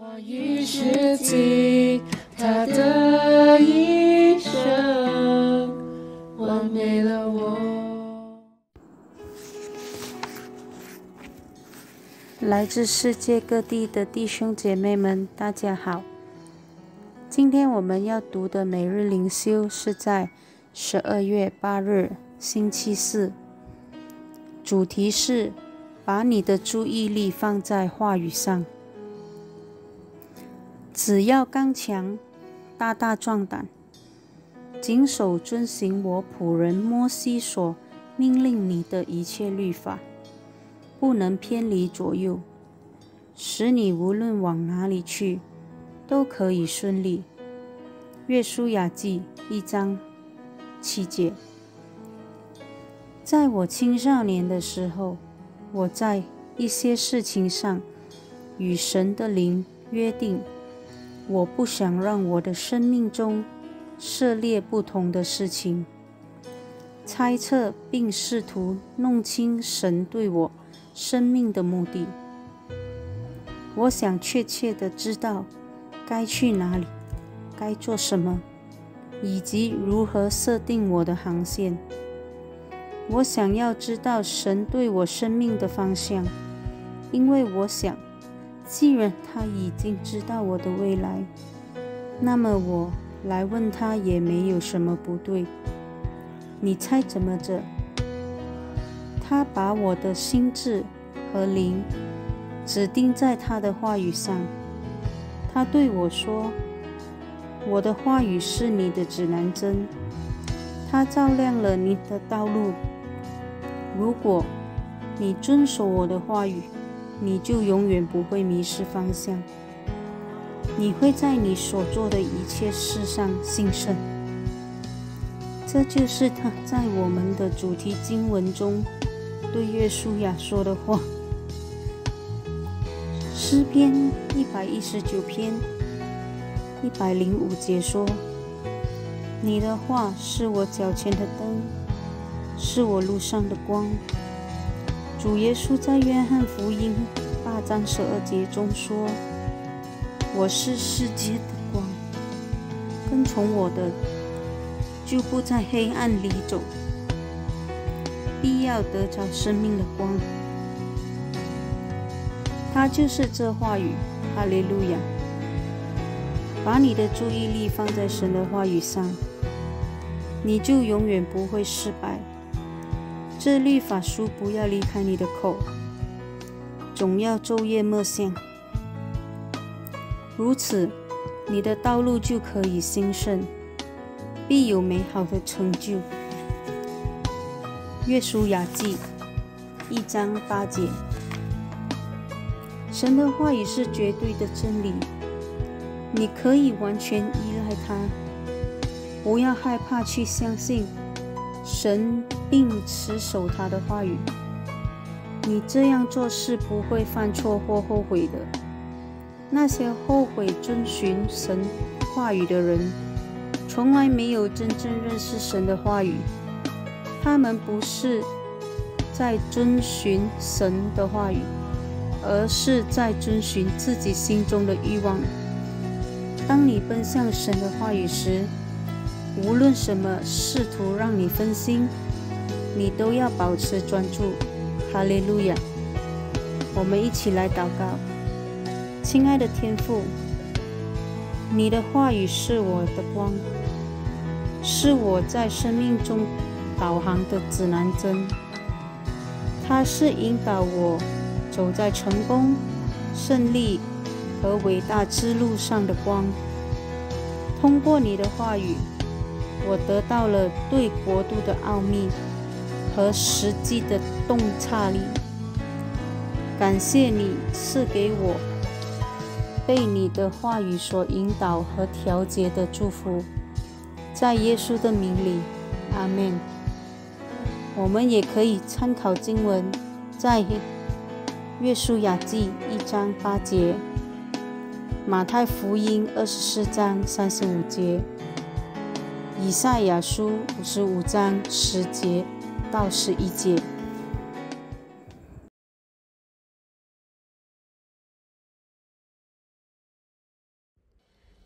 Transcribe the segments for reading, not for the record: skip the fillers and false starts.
话语是尽他的一生，完美了我。 来自世界各地的弟兄姐妹们，大家好。今天我们要读的每日灵修是在12月8日，星期四。主题是把你的注意力放在话语上。只要刚强，大大壮胆，谨守遵行我仆人摩西所命令你的一切律法，不能偏离左右，使你无论往哪里去，都可以顺利。约书亚记1章7节。在我青少年的时候，我在一些事情上与神的灵约定，我不想让我的生命中涉猎不同的事情，猜测并试图弄清神对我生命的目的。我想确切地知道该去哪里，该做什么，以及如何设定我的航线。我想要知道神对我生命的方向，因为我想，既然他已经知道我的未来，那么我来问他也没有什么不对。你猜怎么着？他把我的心智和灵指定在他的话语上。他对我说，我的话语是你的指南针，它照亮了你的道路。如果你遵守我的话语，你就永远不会迷失方向，你会在你所做的一切事上兴盛。这就是他在我们的主题经文中对约书亚说的话。诗篇119篇105节说，你的话是我脚前的灯，是我路上的光。主耶稣在约翰福音8章12节中说，我是世界的光，跟从我的就不在黑暗里走，必要得着生命的光。他就是这话语，哈利路亚！把你的注意力放在神的话语上，你就永远不会失败。这律法书不要离开你的口，总要昼夜默想，如此你的道路就可以兴盛，必有美好的成就。约书亚记1章8节。神的话语是绝对的真理，你可以完全依赖它，不要害怕去相信神并持守他的话语。你这样做是不会犯错或后悔的。那些后悔遵循神话语的人，从来没有真正认识神的话语，他们不是在遵循神的话语，而是在遵循自己心中的欲望。当你奔向神的话语时，无论什么试图让你分心，你都要保持专注。哈利路亚！我们一起来祷告。亲爱的天父，你的话语是我的光，是我在生命中导航的指南针，它是引导我走在成功、胜利和伟大之路上的光。通过你的话语，我得到了对国度的奥秘和实际的洞察力。感谢你赐给我被你的话语所引导和调节的祝福，在耶稣的名里，阿们。我们也可以参考经文，在约书亚记1章8节，马太福音24章35节，以赛亚书55章10节到11节。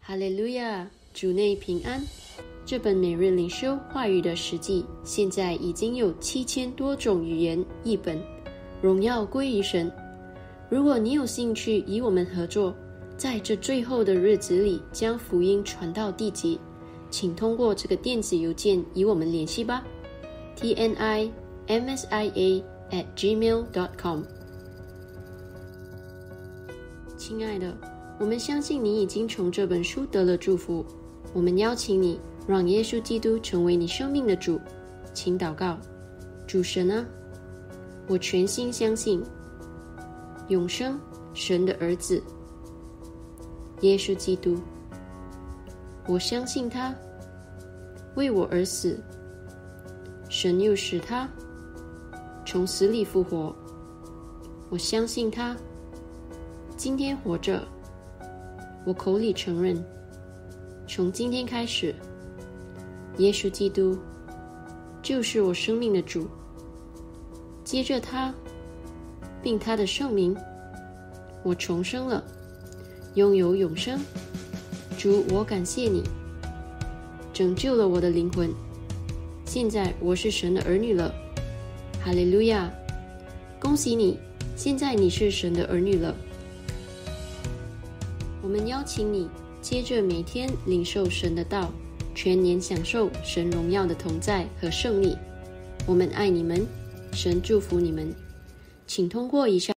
哈利路亚，主内平安。这本每日灵修话语的实际现在已经有7000多种语言译本，荣耀归于神。如果你有兴趣与我们合作，在这最后的日子里将福音传到地极，请通过这个电子邮件与我们联系吧， tnimsia@gmail.com。 亲爱的，我们相信你已经从这本书得了祝福，我们邀请你让耶稣基督成为你生命的主。请祷告。主神啊，我全心相信永生神的儿子耶稣基督，我相信他为我而死，神又使他从死里复活。我相信他今天活着，我口里承认，从今天开始，耶稣基督就是我生命的主。接着他并他的圣名，我重生了，拥有永生。主，我感谢你拯救了我的灵魂，现在我是神的儿女了。哈利路亚！恭喜你，现在你是神的儿女了。我们邀请你接着每天领受神的道，全年享受神荣耀的同在和胜利。我们爱你们，神祝福你们。请通过以下